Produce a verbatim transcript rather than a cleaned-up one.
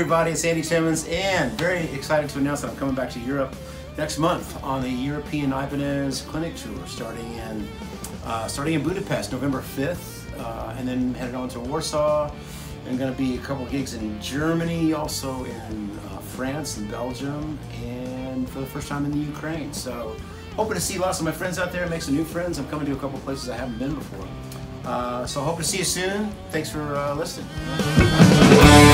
everybody, it's Andy Timmons, and very excited to announce that I'm coming back to Europe next month on the European IBANEZ clinic tour, starting in uh, starting in Budapest, November fifth, uh, and then headed on to Warsaw. And going to be a couple gigs in Germany, also in uh, France and Belgium, and for the first time in the Ukraine. So, hoping to see lots of my friends out there, make some new friends. I'm coming to a couple places I haven't been before. Uh, so, hope to see you soon. Thanks for uh, listening.